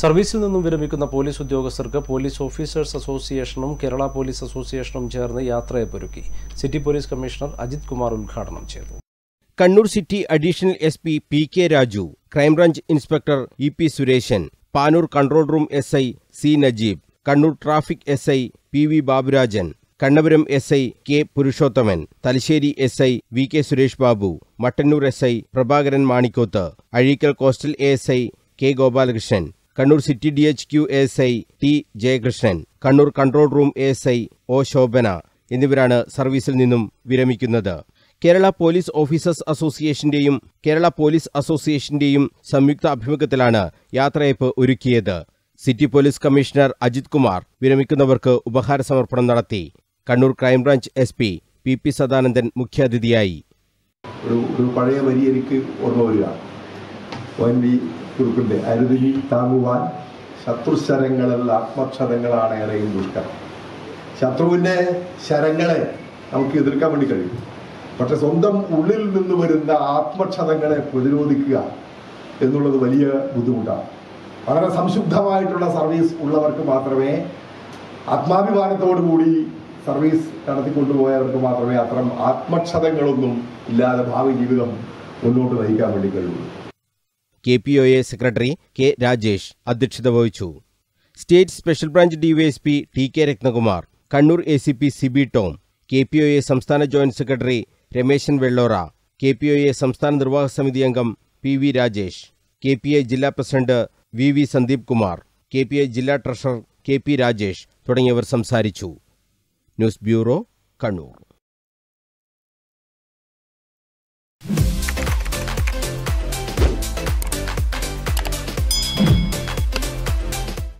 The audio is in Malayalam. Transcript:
സർവീസിൽ നിന്നും വിരമിക്കുന്ന പോലീസ് ഉദ്യോഗസ്ഥർക്ക് പോലീസ് ഓഫീസേഴ്സ് അസോസിയേഷനും കേരള പോലീസ് അസോസിയേഷനും ചേർന്ന് യാത്രയപ്പൊരുക്കി. City police commissioner Ajith Kumar ഉദ്ഘാടനം ചെയ്തു. Kannur city additional SP PK Raju, crime branch inspector EP Suresan, Panoor control room SI C Najeeb, Kannur traffic SI PV Baburajan, Kannapuram SI K Purushothaman, Thalassery SI VK Suresh Babu, Mattannur SI Prabhakaran Manikoth, Azhikkal coastal ASI K Gopalakrishnan, Kannur city DHQ ASI T Jayakrishnan, Kannur control room ASI O Shobhana എന്നിവരാണ് സർവീസിൽ നിന്നും വിരമിക്കുന്നത്. Kerala police officers അസോസിയേഷന്റെയും Kerala police അസോസിയേഷന്റെയും സംയുക്ത ആഭിമുഖ്യത്തിലാണ് യാത്രയയപ്പ് ഒരുക്കിയത്. City police commissioner Ajith Kumar വിരമിക്കുന്നവർക്ക് ഉപഹാര സമർപ്പണം നടത്തി. Kannur crime branch SP PP Sadanandan മുഖ്യാതിഥിയായി. ഒരു പഴയ വരി എനിക്ക് ഓർമ്മ വരിക. കുറുക്കിന്റെ അരുതിനി താങ്ങുവാൻ ശത്രുശരങ്ങളിൽ ആത്മക്ഷതങ്ങളാണ് ഏറെയും ദുഷ്കരം. ശത്രുവിന്റെ ശരങ്ങളെ നമുക്ക് എതിർക്കാൻ വേണ്ടി കഴിയും. പക്ഷെ സ്വന്തം ഉള്ളിൽ നിന്ന് വരുന്ന ആത്മക്ഷതങ്ങളെ പ്രതിരോധിക്കുക എന്നുള്ളത് വലിയ ബുദ്ധിമുട്ടാണ്. വളരെ സംശുദ്ധമായിട്ടുള്ള സർവീസ് ഉള്ളവർക്ക് മാത്രമേ, ആത്മാഭിമാനത്തോടുകൂടി സർവീസ് നടത്തിക്കൊണ്ടുപോയവർക്ക് മാത്രമേ അത്തരം ആത്മക്ഷതങ്ങളൊന്നും ഇല്ലാതെ ഭാവി ജീവിതം മുന്നോട്ട് നയിക്കാൻ വേണ്ടി കഴിയുള്ളൂ. KPOA സെക്രട്ടറി K രാജേഷ് അധ്യക്ഷത വഹിച്ചു. State special branch DYSP TK Ratnakumar, Kannur ACP CB Tom, KPOA സംസ്ഥാന joint secretary Rameshan Vellora, KPOA സംസ്ഥാന നിർവാഹക സമിതി അംഗം PV രാജേഷ്, KPI ജില്ലാ president VV Sandeep Kumar, KPI ജില്ലാ ട്രഷറർ KP രാജേഷ് തുടങ്ങിയവർ സംസാരിച്ചു. News bureau, Kannur.